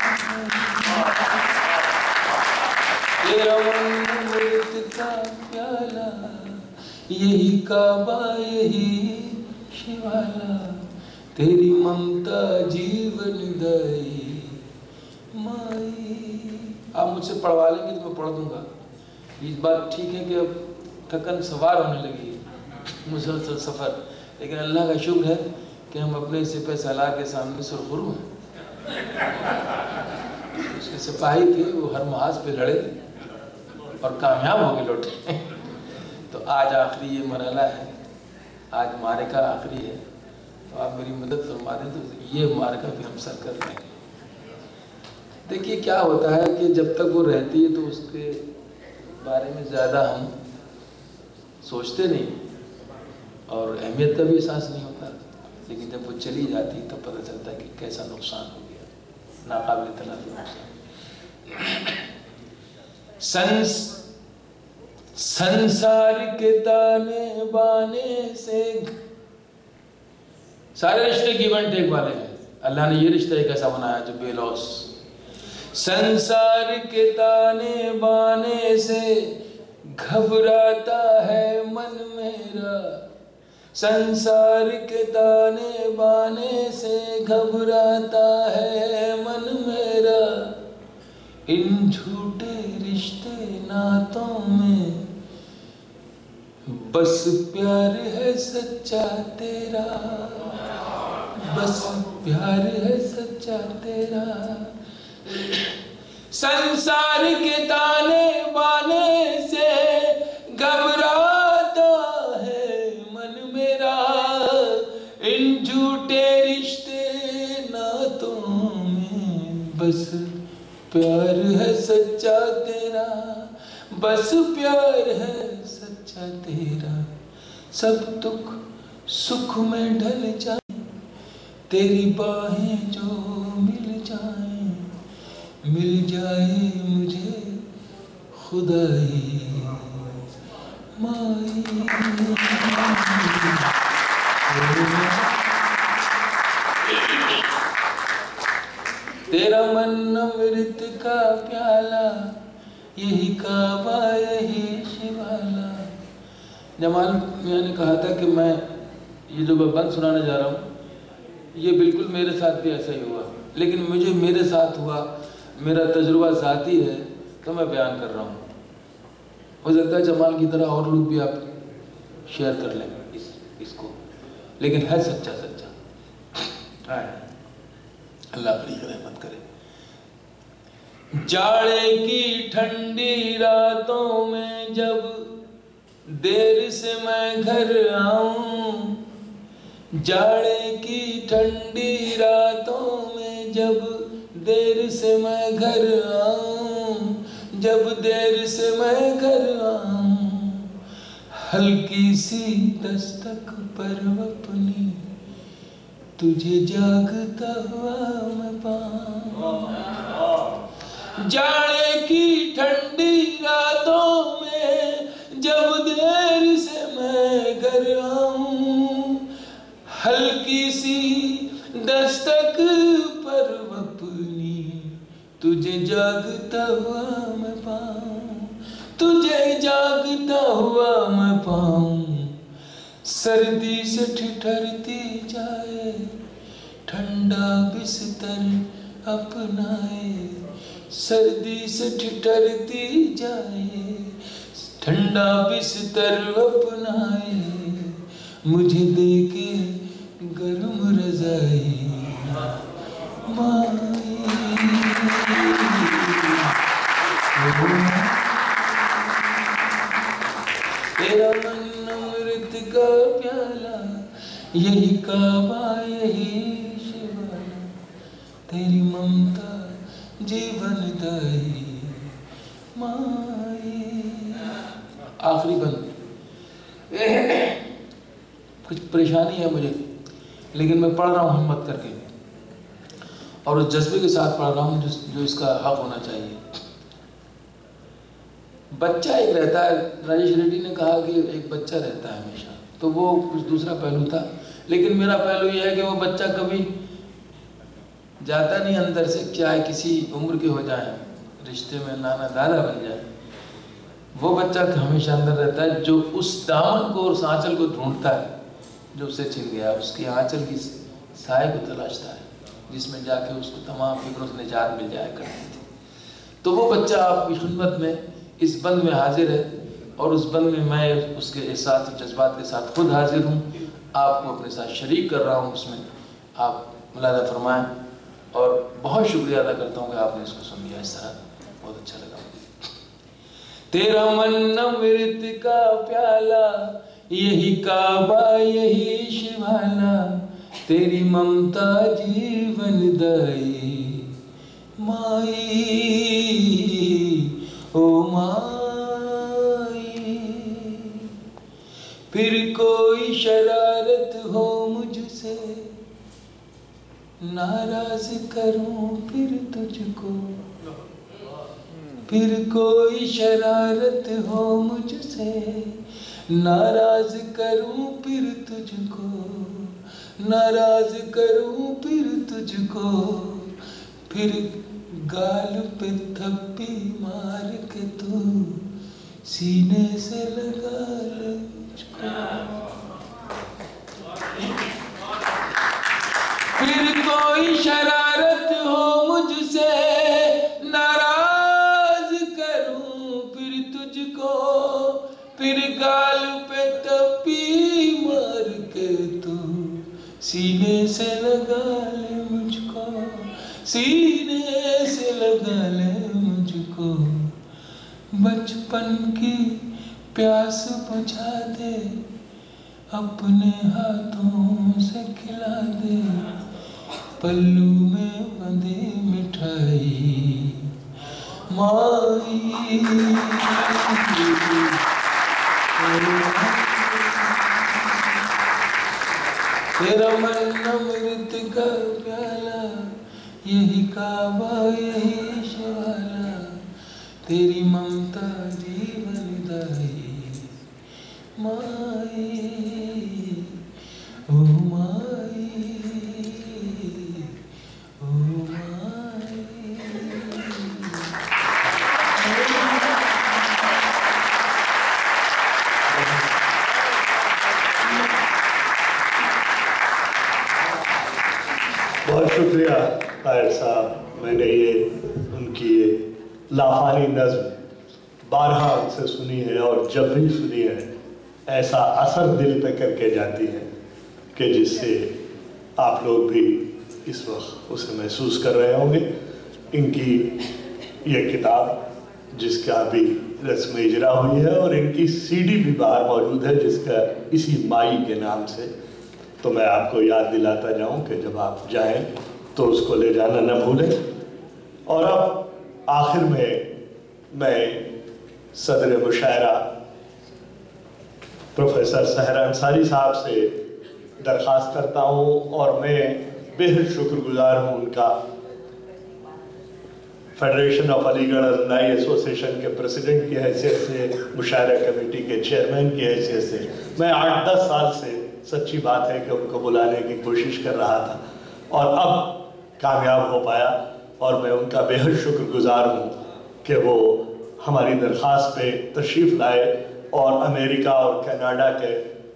तेरा मन अमृत का प्याला यही काबा यही शिवाला। तेरी ममता जीवन दाई माई। आप मुझसे पढ़वा लेंगे तो मैं पढ़ दूंगा। इस बात ठीक है कि अब थकन सवार होने लगी है मुसलसल सफ़र, लेकिन अल्लाह का शुक्र है कि हम अपने सिपह सालार के सामने सुरखुरू हैं। उसके सिपाही थे, वो हर महाज पे लड़े और कामयाब होके लौटे। तो आज आखिरी ये मरहला है, आज मारिका आखिरी है, तो आप मेरी मदद फरमा दें तो ये मारिका फिर हम सर कर लेंगे। देखिए क्या होता है कि जब तक वो रहती है तो उसके बारे में ज़्यादा हम सोचते नहीं और अहमियत का भी एहसास नहीं होता, लेकिन जब वो चली जाती तब पता चलता है कि कैसा नुकसान हो गया, नाकाबिल तलाफी नुकसान। संसार के ताने बाने से सारे रिश्ते गिवन टेक वाले हैं। अल्लाह ने ये रिश्ता एक ऐसा बनाया जो बेलौस। संसार के ताने बाने से घबराता है मन मेरा। संसार के ताने बाने से घबराता है मन मेरा। इन झूठे रिश्ते नातों में बस प्यार है सच्चा तेरा। बस प्यार है सच्चा तेरा। संसार के ताने बाने से घबराता है मन मेरा। इन झूठे रिश्ते नातों में बस प्यार है सच्चा तेरा। बस प्यार है सच्चा तेरा। सब दुख सुख में ढल जाए, तेरी बाहें जो मिल जाए मुझे खुदाई माई। तेरा मन अमृत का प्याला यही काबा यही शिवाला। जमाल मियाँ ने कहा था कि मैं ये जो मैं बंद सुनाने जा रहा हूँ ये बिल्कुल मेरे साथ भी ऐसा ही हुआ, लेकिन मुझे मेरे साथ हुआ, मेरा तजुर्बा ज़ाती है तो मैं बयान कर रहा हूँ। हो सकता है जमाल की तरह और लोग भी आप शेयर कर लें इसको, लेकिन है सच्चा सच्चा। अल्लाह बड़ी रहमत करे। جاڑے کی ٹھنڈی راتوں میں جب دیر سے میں گھر آؤں، جاڑے کی ٹھنڈی راتوں میں جب دیر سے میں گھر آؤں، جب دیر سے میں گھر آؤں، ہلکی سی دستک پر اپنی تجھے جاگتا ہوا میں پاؤں۔ جاڑے کی ٹھنڈی راتوں میں جب دیر سے میں گھر آؤں، ہلکی سی دستک پر اپنی تجھے جاگتا ہوا میں پاؤں، تجھے جاگتا ہوا میں پاؤں۔ سردی سے ٹھٹھرتی جائے ٹھنڈا بستر اپنائے، سردی سے ٹھٹھرتی جائے ٹھنڈا بستر اپنائے، مجھے دے کے گرم رضائی مائی۔ تیرا من امرت کا پیالہ، یہی کعبہ یہی شیوالا، تیری ممتا جیون دائی مائی۔ آخری بند، کچھ پریشانی ہے مجھے لیکن میں پڑھ رہا ہوں ہمت کر کے اور اس جذبے کے ساتھ پڑھ رہا ہوں جو اس کا حق ہونا چاہیے۔ بچہ ایک رہتا ہے، راجیش ریڈی نے کہا کہ ایک بچہ رہتا ہے ہمیشہ، تو وہ کچھ دوسرا پہلو تھا، لیکن میرا پہلو یہ ہے کہ وہ بچہ کبھی جاتا نہیں اندر سے، چاہے کسی عمر کے ہو جائیں، رشتے میں نانا دادا بن جائے، وہ بچہ ہمیشہ اندر رہتا ہے جو اس دامن کو اور اس آنچل کو ڈھونڈتا ہے جو اسے چھن گیا، اس کی آنچل کی سائے کو تلاشتا ہے جس میں جا کے اس کو تمام فکروں سے نجات مل جایا کرتی تھی۔ تو وہ بچہ آپ کی خدمت میں اس بند میں حاضر ہے، اور اس بند میں میں اس کے احساس اور جذبات کے ساتھ خود حاضر ہوں، آپ کو اپنے ساتھ شریک کر رہا ہوں اس میں، آپ ملاحظہ فرمائیں، اور بہت شکریہ ادا کرتا ہوں کہ آپ نے اس کو سن لیا اس طرح، بہت اچھا لگا۔ تیرا من امرت کا پیالہ، یہی کعبہ یہی شیوالا، تیری ممتا جیون دائی مائی، او مائی۔ پھر کوئی شرارت ہو مجھ سے، ناراض کروں پھر تجھ کو، پھر کوئی شرارت ہو مجھ سے، ناراض کروں پھر تجھ کو، ناراض کروں پھر تجھ کو، پھر گال پہ تھپی مار کے تو سینے سے لگا لے مجھ کو، پھر کوئی شرارت ہو مجھ سے، ناراض کروں پھر تجھ کو، پھر گال پہ تھپی مار کے تو سینے سے لگا لے مجھ کو، سینے سے لگا لے مجھ کو، بچپن کی پیاس بجھا دے، اپنے ہاتھوں سے کھلا دے، پلو میں بندھے مٹھائی مائی۔ تیرا من امرت کا پیالہ، یہی کعبہ یہی شیوالا، تیری ممتا جیون دائی مائی، او مائی، او مائی۔ بہت شکریہ طاہر صاحب، میں نے یہ ان کی یہ لافانی نظم بارہا ان سے سنی ہے، اور جب بھی سنی ہے ایسا اثر دل پہ کر کے جاتی ہے کہ جس سے آپ لوگ بھی اس وقت اسے محسوس کر رہے ہوں گے۔ ان کی ये किताब जिसका अभी रस्म इजरा हुई है और इनकी सीडी भी बाहर मौजूद है जिसका इसी माई के नाम से। तो मैं आपको याद दिलाता जाऊं कि जब आप जाएं तो उसको ले जाना न भूलें। और अब आखिर में मैं सदर मुशायरा प्रोफेसर सहर अंसारी साहब से दरख्वास्त करता हूं और मैं बेहद शुक्रगुजार हूं उनका, federation of Aligarh alumni association के प्रेसिडेंट की हैसियत से, मुशायरा कमेटी के चेयरमैन की हैसियत से। मैं 8-10 साल से, सच्ची बात है कि उनको बुलाने की कोशिश कर रहा था और अब कामयाब हो पाया और मैं उनका बेहद शुक्रगुजार हूँ कि वो हमारी दरख्वास्त पे तशरीफ़ लाए और अमेरिका और कनाडा के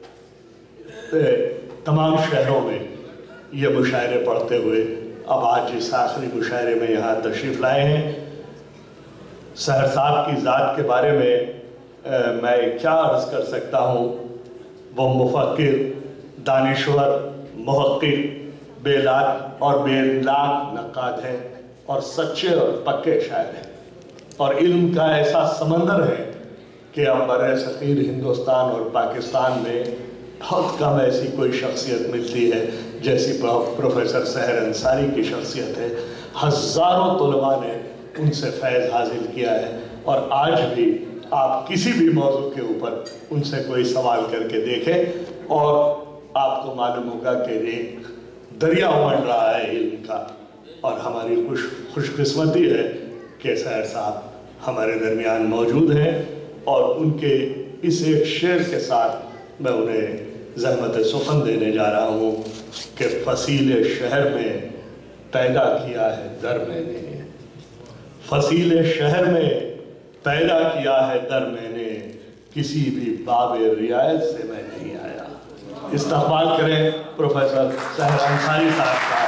तमाम शहरों में ये मुशायरे पढ़ते हुए अब आज इस आखिरी मुशायरे में यहाँ तशरीफ़ लाए हैं। सहर साहब की ज़ात के बारे में मैं क्या अर्ज़ कर सकता हूँ। वो मुफ़क्किर, दानिश्वर, मुहक्किक, बेलाग और बेलाग नक़ाद हैं और सच्चे और पक्के शायर हैं और इल्म का ऐसा समंदर है कि अब बर-ए-सग़ीर हिंदुस्तान और पाकिस्तान में बहुत कम ऐसी कोई शख्सियत मिलती है जैसी प्रोफेसर सहर अंसारी की शख्सियत है। हज़ारों तुलबा ने उनसे फैज़ हासिल किया है और आज भी आप किसी भी मौजू के ऊपर उनसे कोई सवाल करके देखें और आपको मालूम होगा कि एक दरिया उमड़ रहा है इल्म का। और हमारी खुशकिस्मती है कि सहर साहब हमारे दरमियान मौजूद हैं और उनके इस एक शेर के साथ मैं उन्हें ज़हमत सुखन देने जा रहा हूँ कि फसील शहर में पैदा किया है दर मैंने, फसील शहर में पैदा किया है दर मैंने, किसी भी बाबे रियायत से मैं नहीं आया। इस्तक़बाल करें प्रोफेसर सहर अंसारी साहब का।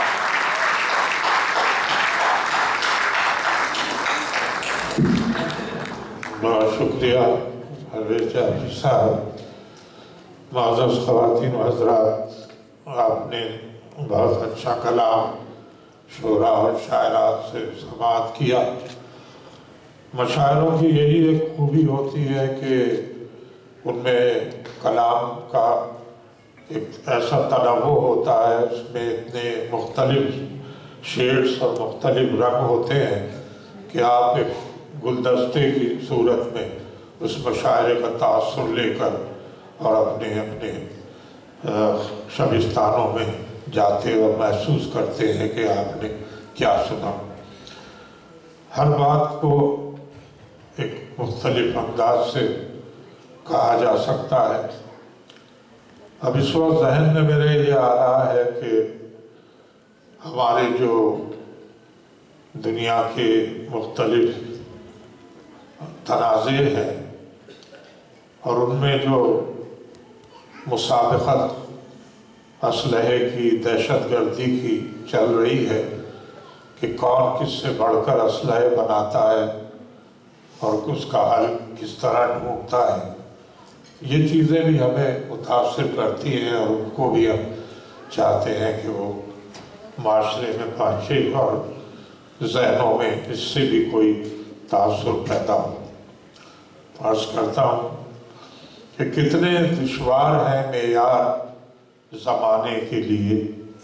बहुत शुक्रिया हरवेज जाफरी साहब। मुअज़्ज़ज़ ख़वातीन व हज़रात, आपने बहुत अच्छा कलाम शोरा और शायरात से समाअत किया। मशायरों की यही एक खूबी होती है कि उनमें कलाम का एक ऐसा तनव्वुर होता है, उसमें इतने मुख्तलिफ शेड्स और मुख्तलिफ रंग होते हैं कि आप एक गुलदस्ते की सूरत में उस मुशायरे का तासुर लेकर और अपने अपने शबिस्तानों में जाते और महसूस करते हैं कि आपने क्या सुना। हर बात को एक मुख्तलिफ अंदाज से कहा जा सकता है। अब इस वक्त जहन में मेरे ये आ रहा है कि हमारे जो दुनिया के मुख्तलिफ तनाज़े हैं और उनमें जो मुसाबक़त असलहे की, दहशतगर्दी की चल रही है कि कौन किससे बढ़कर असलहे बनाता है और उसका हल किस तरह ढूंढता है, ये चीज़ें भी हमें मुतासिर करती हैं और उनको भी हम चाहते हैं कि वो माशरे में पहुँचे और ज़हनों में इससे भी कोई तासुर पैदा हो। अर्ज़ करता हूँ कि कितने दुश्वार हैं मेयार ज़माने के लिए,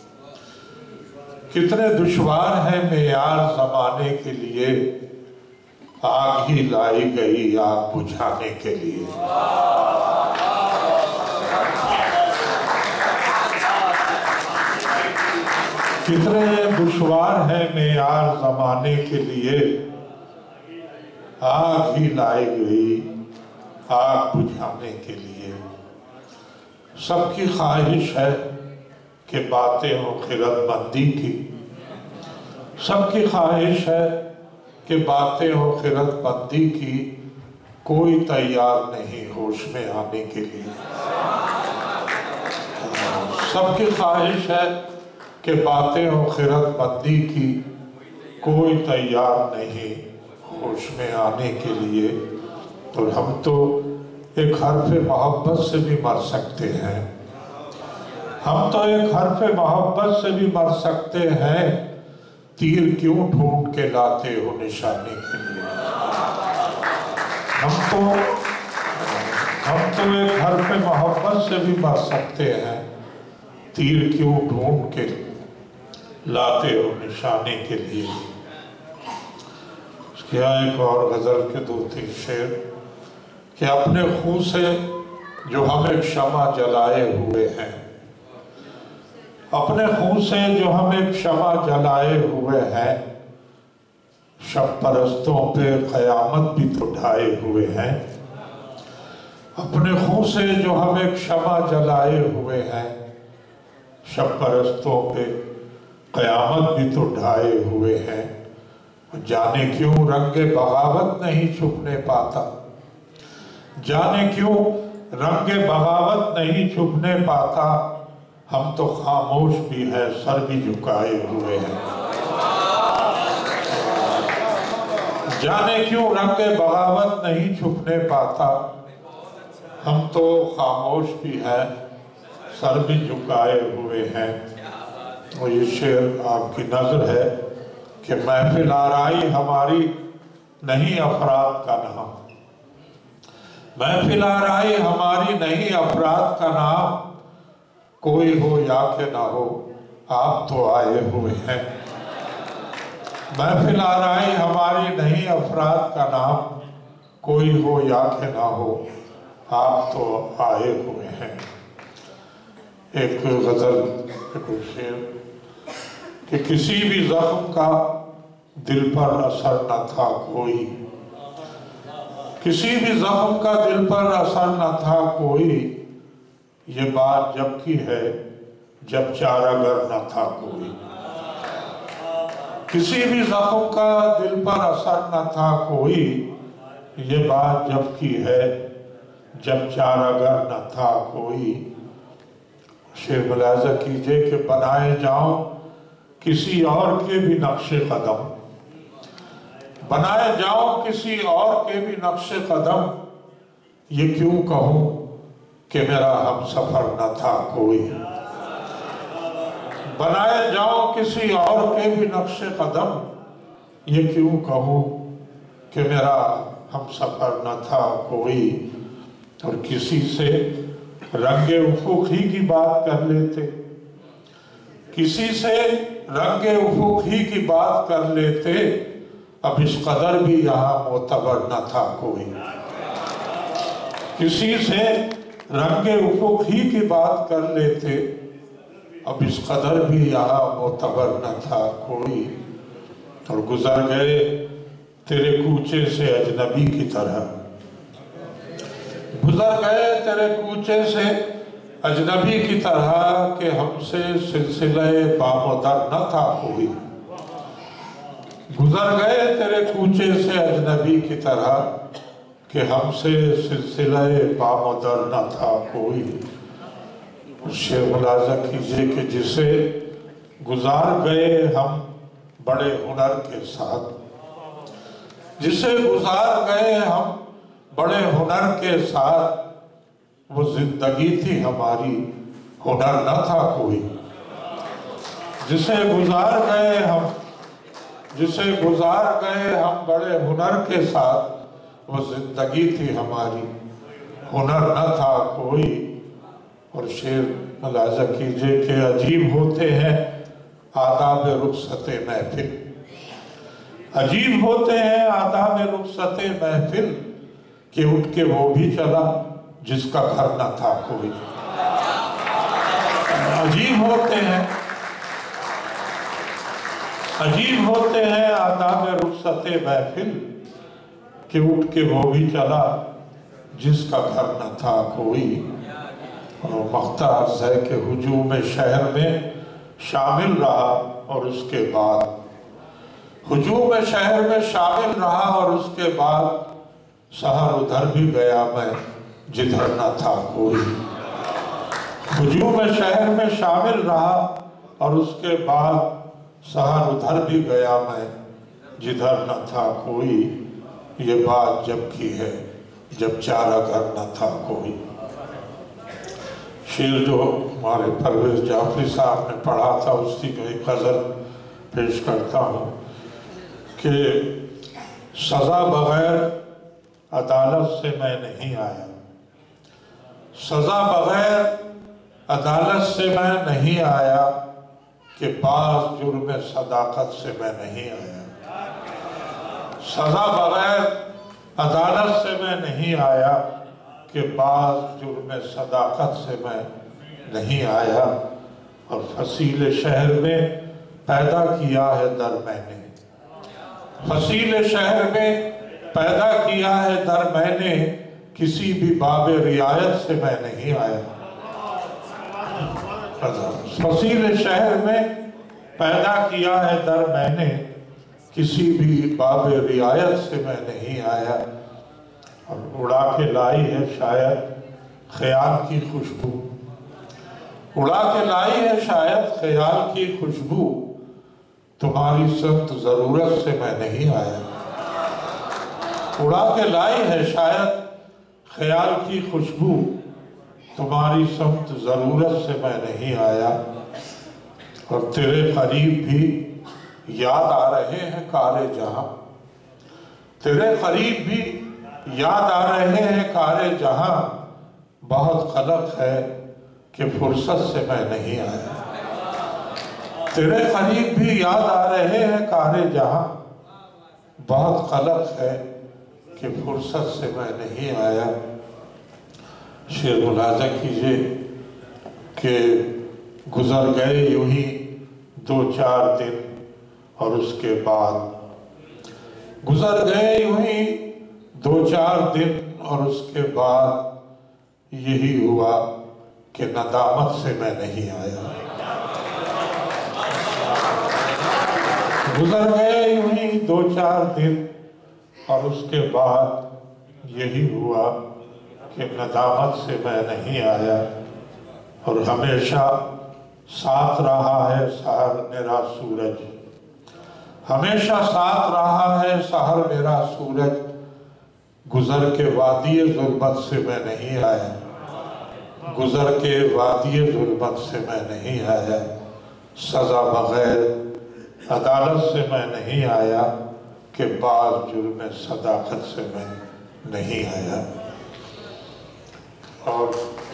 कितने दुश्वार हैं मेयार ज़माने के लिए, आग ही लाई गई आग बुझाने के लिए। कितने दुश्वार हैं मेयार ज़माने के लिए, आग ही लाई गई आग बुझाने के लिए। सबकी ख्वाहिश है कि बातें हो खिरतमंदी की, सबकी ख्वाहिश है कि बातें हो खिरतमंदी की, कोई तैयार नहीं होश में आने के लिए। सबकी ख्वाहिश है कि बातें हो खिरतमंदी की, कोई तैयार नहीं होश में आने के लिए। तो हम तो एक हर्फ़ मोहब्बत से भी मर सकते हैं, हम तो एक हर्फ़ मोहब्बत से भी मर सकते हैं, تیر کیوں ڈھونڈ کے لاتے ہو نشانے کے لیے؟ ہم تو ایک گھر پہ محبت سے بھی مر سکتے ہیں، تیر کیوں ڈھونڈ کے لاتے ہو نشانے کے لیے؟ اس کے ایک اور غزل کے 2-3 شعر کہ اپنے خون سے جو ہم ایک شمع جلائے ہوئے ہیں، اپنے خون سے جو ہم ایک شمع جلائے ہوئے ہیں، شب پرستوں پہ قیامت بھی تو ڈھائے ہوئے ہیں۔ اپنے خون سے جو ہم ایک شمع جلائے ہوئے ہیں، شب پرستوں پہ قیامت بھی تو ڈھائے ہوئے ہیں۔ جانے کیوں رنگ بغاوت نہیں چھپنے پاتا، جانے کیوں رنگ بغاوت نہیں چھپنے پاتا، ہم تو خاموش بھی ہیں سر بھی جھکائے ہوئے ہیں۔ جانے کیوں رنگ بغاوت نہیں چھپنے پاتا، ہم تو خاموش بھی ہیں سر بھی جھکائے ہوئے ہیں۔ اور یہ شعر آپ کی نظر ہے کہ محفل آرائی ہماری نہیں افراد کا نام، محفل آرائی ہماری نہیں افراد کا نام، کوئی ہو یا کہ نہ ہو آپ تو آئے ہوئے ہیں۔ محفل آرائی ہماری نہیں افراد کا نام، کوئی ہو یا کہ نہ ہو آپ تو آئے ہوئے ہیں۔ ایک غزل ایک شعر کہ کسی بھی زخم کا دل پر اثر نہ تھا کوئی، کسی بھی زخم کا دل پر اثر نہ تھا کوئی، یہ بات جب کی ہے جب چارہ نہ تھا کوئی۔ کسی بھی زخم کا دل پر اثر نہ تھا کوئی، یہ بات جب کی ہے جب چارہ نہ تھا کوئی۔ شعر ملاحظہ کیجئے کہ بنائے جاؤں کسی اور کے بھی نقش قدم، بنائے جاؤں کسی اور کے بھی نقش قدم، یہ کیوں کہوں کہ میرا ہم سفر نہ تھا کوئی۔ بنائے جاؤں کسی اور کے بھی نقش قدم، یہ کیوں کہوں کہ میرا ہم سفر نہ تھا کوئی۔ اور کسی سے رنگ افق ہی کی بات کر لیتے، کسی سے رنگ افق ہی کی بات کر لیتے، اب اس قدر بھی یہاں معتبر نہ تھا کوئی۔ کسی سے رنگ افق ہی کی بات کر لیتے، اب اس قدر بھی یہاں معتبر نہ تھا کوئی۔ اور گزر گئے تیرے کوچے سے اجنبی کی طرح، گزر گئے تیرے کوچے سے اجنبی کی طرح، کہ ہم سے سلسلہ بامدر نہ تھا کوئی۔ گزر گئے تیرے کوچے سے اجنبی کی طرح، کہ ہم سے سلسلہ بامدر نہ تھا کوئی۔ شعر ملاحظہ کیجئے کہ جسے گزار گئے ہم بڑے ہنر کے ساتھ، جسے گزار گئے ہم بڑے ہنر کے ساتھ، وہ زندگی تھی ہماری ہنر نہ تھا کوئی۔ جسے گزار گئے ہم بڑے ہنر کے ساتھ، وہ زندگی تھی ہماری ہنر نہ تھا کوئی۔ اور شعر ملاحظہ کیجئے کہ عجیب ہوتے ہیں آداب رخصت محفل، عجیب ہوتے ہیں آداب رخصت محفل، کہ اٹھ کے وہ بھی چلا جس کا گھر نہ تھا کوئی۔ عجیب ہوتے ہیں آداب رخصت محفل، کہ اٹھ کے وہ بھی چلا جس کا گھر نہ تھا کوئی۔ اور مقطع عرض ہے کہ ہجوم شہر میں شامل رہا اور اس کے بعد، ہجوم شہر میں شامل رہا اور اس کے بعد، سحر ادھر بھی گیا میں جدھر نہ تھا کوئی۔ ہجوم شہر میں شامل رہا اور اس کے بعد، سحر ادھر بھی گیا میں جدھر نہ تھا کوئی۔ یہ بات جب کی ہے جب چارہ گھر نہ تھا کوئی۔ شعر جو ہمارے پرویز جعفری صاحب نے پڑھا تھا، اس کی جو ایک غزل پیش کرتا ہوں کہ سزا بغیر عدالت سے میں نہیں آیا، سزا بغیر عدالت سے میں نہیں آیا، کہ بعض جرم صداقت سے میں نہیں آیا، سزا بغیر عدالت سے میں نہیں آیا، کہ بعض جرم صداقت سے میں نہیں آیا، اور فصیل شہر میں پیدا کیا ہے در میں نے، فصیل شہر میں پیدا کیا ہے در میں نے، کسی بھی باب رعایت سے میں نہیں آیا، فصیل شہر میں پیدا کیا ہے در میں نے، کسی بھی باب رعایت سے میں نہیں آیا، اور اڑا کے لائی ہے شاید خیال کی خوشبو، اڑا کے لائی ہے شاید خیال کی خوشبو، تمہاری سخت ضرورت سے میں نہیں آیا، اڑا کے لائی ہے شاید خیال کی خوشبو، تمہاری سخت ضرورت سے میں نہیں آیا، اور تیرے قریب بھی یاد آ رہے ہیں کار جہاں، تیرے قریب بھی یاد آ رہے ہیں کار جہاں، بہت خلق ہے کہ فرصت سے میں نہیں آیا، تیرے قریب بھی یاد آ رہے ہیں کار جہاں، بہت خلق ہے کہ فرصت سے میں نہیں آیا۔ شعر ملاحظہ کیجئے کہ گزر گئے یوں ہی 2-4 دن، اور اس کے بعد گزر گئے یوں ہی 2-4 دن، اور اس کے بعد یہی ہوا کہ ندامت سے میں نہیں آیا، گزر گئے یوں ہی 2-4 دن، اور اس کے بعد یہی ہوا کہ ندامت سے میں نہیں آیا، اور ہمیشہ ساتھ رہا ہے سحر میرا سورج، ہمیشہ ساتھ رہا ہے سحر میرا سورج، گزر کے وادی ظلمت سے میں نہیں آیا، گزر کے وادی ظلمت سے میں نہیں آیا، سزا بغیر عدالت سے میں نہیں آیا، کہ بعض جرم صداقت سے میں نہیں آیا۔ اور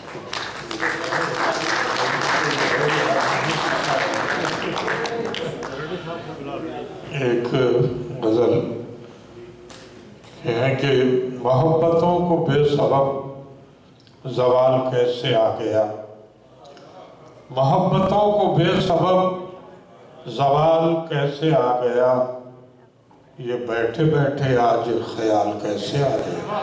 ایک غزل یہ ہے کہ محبتوں کو بے سبب زوال کیسے آ گیا، محبتوں کو بے سبب زوال کیسے آ گیا، یہ بیٹھے بیٹھے آج خیال کیسے آ گیا،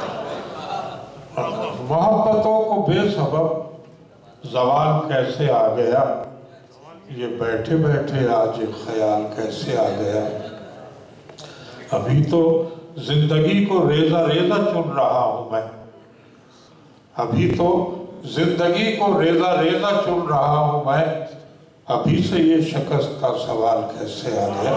محبتوں کو بے سبب زوال کیسے آ گیا، یہ بیٹھے بیٹھے آج خیال کیسے آ گیا، ابھی تو زندگی کو ریزہ ریزہ چن رہا ہوں میں، ابھی تو زندگی کو ریزہ ریزہ چن رہا ہوں میں، ابھی سے یہ شکست کا سوال کیسے آ گیا،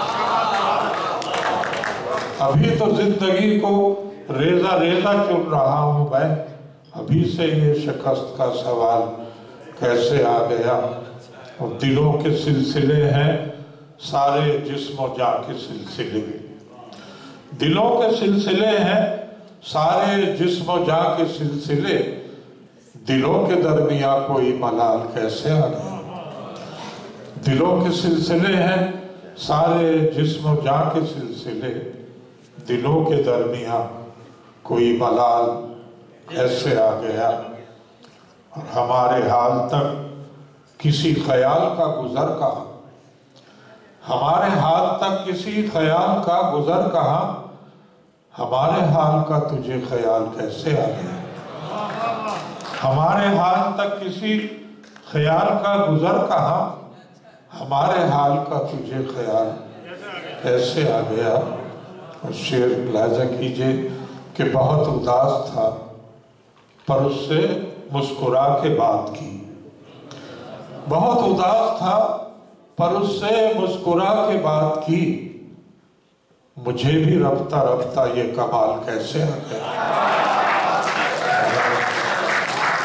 ابھی تو زندگی کو ریزہ ریزہ چن رہا ہوں میں، ابھی سے یہ شکست کا سوال کیسے آ گیا، اور دلوں کے سلسلے ہیں سارے جسم و جان کے سلسلے، دلوں کے سلسلے ہیں سارے جسم و جان کے سلسلے، دلوں کے درمیان کوئی ملال کیسے آ گیا، دلوں کے سلسلے ہیں سارے جسم و جان کے سلسلے، دلوں کے درمیان کوئی ملال کیسے آ گیا، اور ہمارے حال تک کسی خیال کا گزر کہاں، ہمارے حال تک کسی خیال کا گزر کہاں، ہمارے حال کا تجھے خیال کیسے آ گیا، ہمارے حال تک کسی خیال کا گزر کہاں، ہمارے حال کا تجھے خیال کیسے آ گیا۔ اور شعر ملاحظہ کیجئے کہ بہت اداس تھا پر اس سے مسکرا کے بات کی، بہت اداس تھا پر اس سے مسکرا کے بات کی، مجھے بھی رفتہ رفتہ یہ کمال کیسے آ گیا،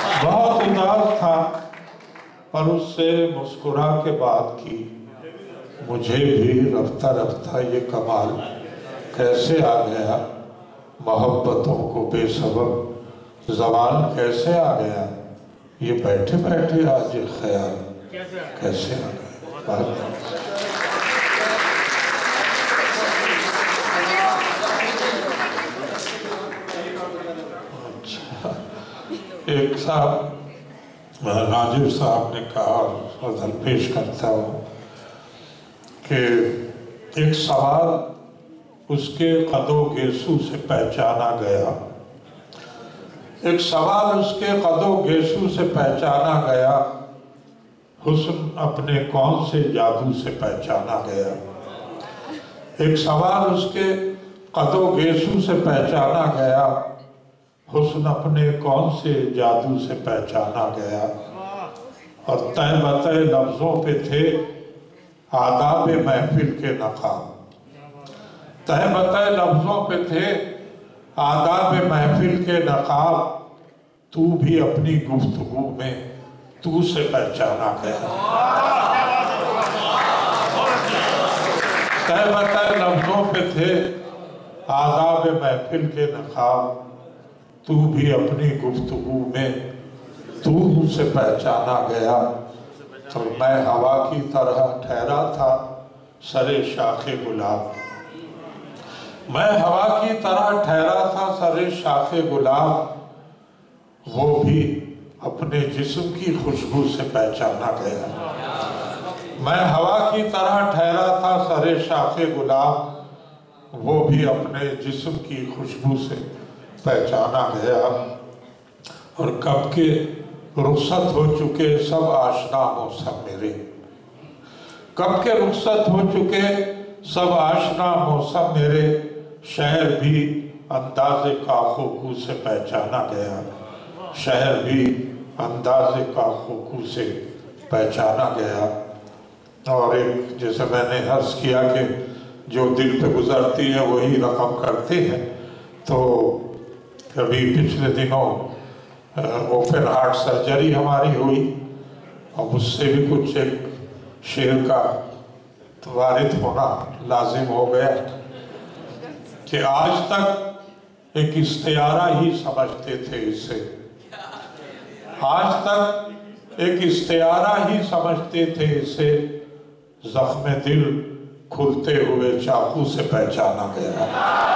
بہت اداس تھا پر اس سے مسکرا کے بات کی، مجھے بھی رفتہ رفتہ یہ کمال کیسے آ گیا، محبتوں کو بے سبب زوال کیسے آ گیا، یہ بیٹھے بیٹھے آج یہ خیال کیسے آ گیا۔ اچھا، ایک صاحب راجب صاحب نے کہا، غزل پیش کرتا ہوں کہ ایک سوال اس کے قد و گیسو سے پہچانا گیا، ایک سوال اس کے قد و گیسو سے پہچانا گیا، حسن اپنے کون سے جادو سے پہچانا گیا۔ ایک سوال اس کے قد و گیسو سے پہچانا گیا، حسن اپنے کون سے جادو سے پہچانا گیا، اور تہ بتہ لفظوں پہ تھے آداب محفل کے نقاب، تہ بتہ لفظوں پہ تھے آداب محفل کے نقاب، تو بھی اپنی گفتگو میں تو سے پہچانا گیا۔ تہ بتہ لفظوں پہ تھے آداب محفل کے نقاب، تو بھی اپنی گفتگو میں تو سے پہچانا گیا، اور میں ہوا کی طرح ٹھہرا تھا سر شاخ گلاب، میں ہوا کی طرح ٹھہرا تھا سر شاخ گلاب، وہ بھی اپنے جسم کی خوشبو سے پہچانا گیا۔ میں ہوا کی طرح ٹھہرا تھا سر شاخ گلاب، وہ بھی اپنے جسم کی خوشبو سے پہچانا گیا، اور کب کے رخصت ہو چکے سب آشنا موسم میرے، کب کے رخصت ہو چکے سب آشنا موسم میرے، شہر بھی انداز کاخ و کو سے پہچانا گیا، شہر بھی انداز کاخ و کو سے پہچانا گیا۔ اور ایک جیسے میں نے عرض کیا کہ جو دل پہ گزرتی ہے وہی رقم کرتے ہیں، تو کبھی پچھلے دنوں اوپن ہارٹ سرجری ہماری ہوئی، اور اس سے بھی کچھ ایک شعر کا وارد ہونا لازم ہو گیا کہ آج تک ایک استعارہ ہی سمجھتے تھے اسے، آج تک ایک استعارہ ہی سمجھتے تھے اسے، زخم دل کھلتے ہوئے چاقو سے پہچانا گیا۔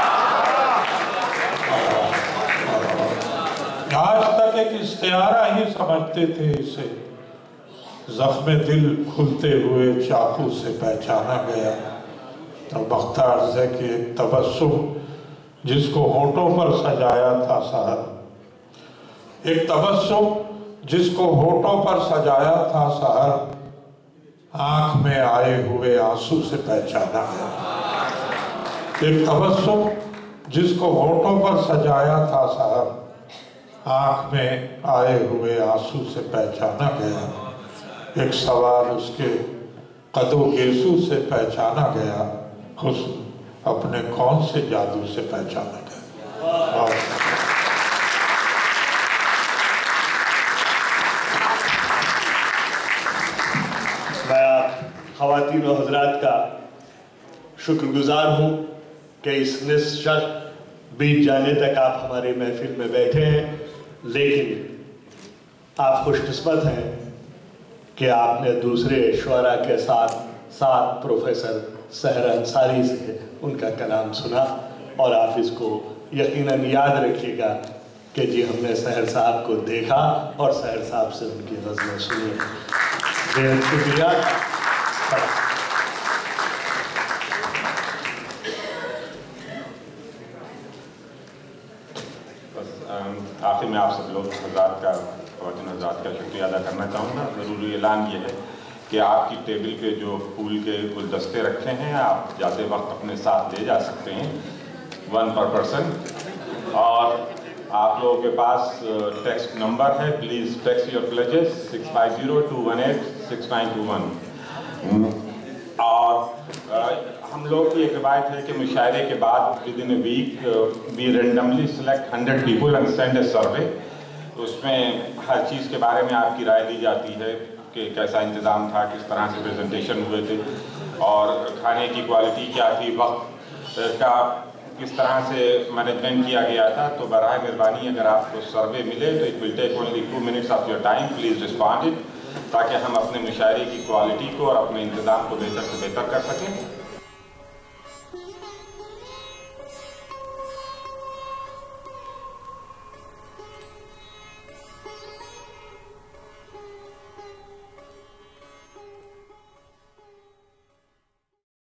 آج تک ایک استعارہ ہی سمجھتے تھے اسے، زخم دل کھلتے ہوئے چاقو سے پہچانا گیا۔ اور بختہ عرض ہے کہ ایک تبسم جس کو ہونٹوں پر سجایا تھا سحر، ایک تبسم جس کو ہونٹوں پر سجایا تھا سحر، آنکھ میں آئے ہوئے آنسو سے پہچانا گیا۔ ایک تبسم جس کو ہونٹوں پر سجایا تھا سحر، آنکھ میں آئے ہوئے آنسو سے پہچانا گیا۔ ایک سوال اس کے قد و گیسو سے پہچانا گیا، حسن اپنے کون سے جادو سے پہچانا گیا۔ میں آپ خواتین و حضرات کا شکر گزار ہوں کہ اس نصف شب بیت جانے تک آپ ہمارے محفل میں بیٹھے ہیں، لیکن آپ خوش قسمت ہیں کہ آپ نے دوسرے شعراء کے ساتھ ساتھ پروفیسر سحر انصاری سے ان کا کلام سنا، اور آپ اس کو یقیناً یاد رکھیے گا کہ جی ہم نے سحر صاحب کو دیکھا اور سحر صاحب سے ان کی غزلیں سنی۔ بہت شکریہ۔ آخر میں آپ سب لوگ حضرات کا، خواتین حضرات کا شکریہ ادا کرنا چاہوں گا۔ ضروری اعلان یہ ہے کہ آپ کی ٹیبل پہ جو پھول کے گلدستے رکھے ہیں آپ جاتے وقت اپنے ساتھ لے جا سکتے ہیں، 1 پر پرسن، اور آپ لوگوں کے پاس ٹیکسٹ نمبر ہے، پلیز ٹیکسٹ یور پلیجز 6502186921۔ اور ہم لوگ کی ایک روایت ہے کہ مشاعرے کے بعد within a week we randomly select 100 people and send a survey۔ اس میں ہر چیز کے بارے میں آپ کی رائے دی جاتی ہے کہ کیسا انتظام تھا، کس طرح سے پریزنٹیشن ہوئے تھے، اور کھانے کی کوالٹی کیا تھی، وقت کا کس طرح سے مینجمنٹ کیا گیا تھا. تو براہ مہربانی اگر آپ کو سروے ملے تو it will take only 2 minutes of your time, please respond it, تاکہ ہم اپنے مشاعرے کی کوالٹی کو اور اپنے انتظام کو بہتر سے بہتر کر سکیں.